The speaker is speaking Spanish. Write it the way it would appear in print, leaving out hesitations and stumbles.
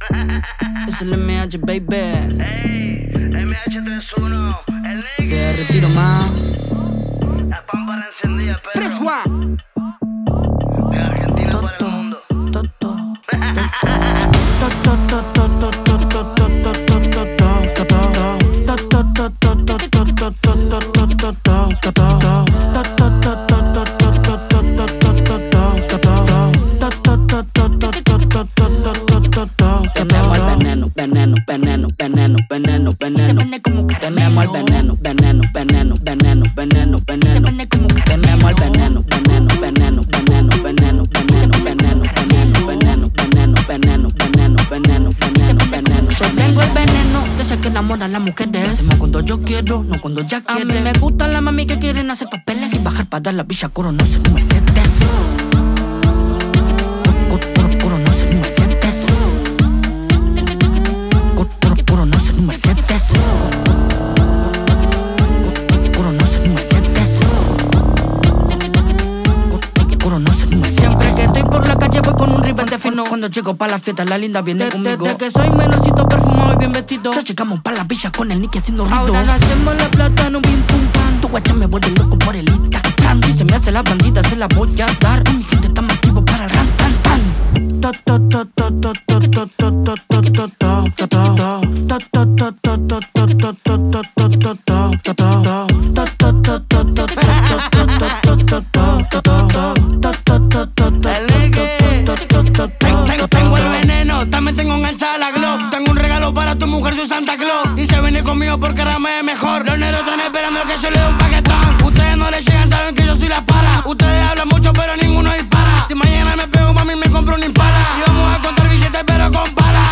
Es el MH, baby. Ey, Mhtresuno, Elnicky. Te retiro más. La pámpara encendida, perro. 3-1. De Argentina para el mundo. Tenemos el veneno, veneno, veneno, veneno, veneno, veneno. Se vende como caramelo. Tenemos el veneno, veneno, veneno, veneno, veneno, veneno. Se vende como caramelo. Tenemos el veneno, veneno, veneno, veneno, veneno, veneno, veneno, veneno, veneno, veneno, veneno, veneno, veneno, veneno, veneno. Yo tengo el veneno de ese que enamora a las mujeres. Lo hacemos cuando yo quiero, no cuando ya quiere. A mí me gustan las mami que quieren hacer papeles y bajar para la Villa Coronarse en un Mercedes. Coronarse en un Mercedes. Coronarse en un Mercedes. Coronarse en un Mercedes. Coronarse en un Mercedes. Siempre que estoy por la calle voy con un ribbon de fino. Cuando llego pa' la fiesta la linda viene conmigo. Desde que soy menorcito perfumado y bien vestido. Ya llegamos pa' la villa con el Nicky haciendo ruido. Ahora no hacemos la plata, no pim pum pam. Tu guacha me vuelve loco por el Instagram. Si se me hace la bandita se la voy a dar. Mi gente está más activo para el ran tan tan. Tengo el veneno, también tengo enganchada la Glock. Tengo un regalo para tu mujer, su Santa Claus. Y se viene conmigo porque ahora me es mejor. Los negros están esperando que yo le dé un paquetón. Ustedes no le llegan, saben que yo soy la para. Ustedes hablan mucho pero ninguno dispara. Si mañana me pego, mami me compro un Impala. Y vamos a contar billetes pero con pala.